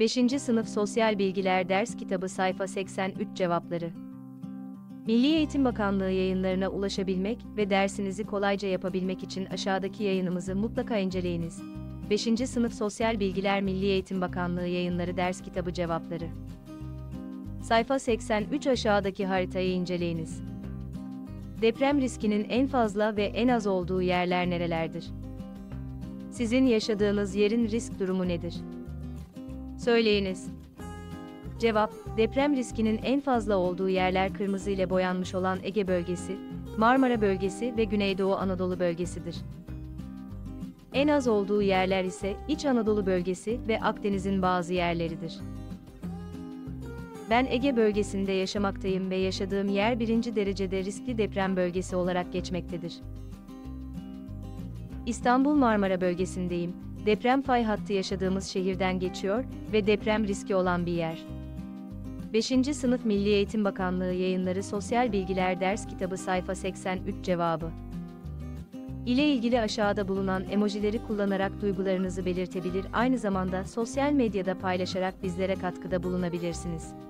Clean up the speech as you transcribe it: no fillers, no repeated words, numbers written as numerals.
5. Sınıf Sosyal Bilgiler Ders Kitabı Sayfa 83 Cevapları. Milli Eğitim Bakanlığı yayınlarına ulaşabilmek ve dersinizi kolayca yapabilmek için aşağıdaki yayınımızı mutlaka inceleyiniz. 5. Sınıf Sosyal Bilgiler Milli Eğitim Bakanlığı Yayınları Ders Kitabı Cevapları. Sayfa 83 aşağıdaki haritayı inceleyiniz. Deprem riskinin en fazla ve en az olduğu yerler nerelerdir? Sizin yaşadığınız yerin risk durumu nedir? Söyleyiniz. Cevap, deprem riskinin en fazla olduğu yerler kırmızı ile boyanmış olan Ege bölgesi, Marmara bölgesi ve Güneydoğu Anadolu bölgesidir. En az olduğu yerler ise İç Anadolu bölgesi ve Akdeniz'in bazı yerleridir. Ben Ege bölgesinde yaşamaktayım ve yaşadığım yer 1. derecede riskli deprem bölgesi olarak geçmektedir. İstanbul Marmara bölgesindeyim. Deprem fay hattı yaşadığımız şehirden geçiyor ve deprem riski olan bir yer. 5. Sınıf Milli Eğitim Bakanlığı Yayınları Sosyal Bilgiler Ders Kitabı Sayfa 83 Cevabı. İle ilgili aşağıda bulunan emojileri kullanarak duygularınızı belirtebilir, aynı zamanda sosyal medyada paylaşarak bizlere katkıda bulunabilirsiniz.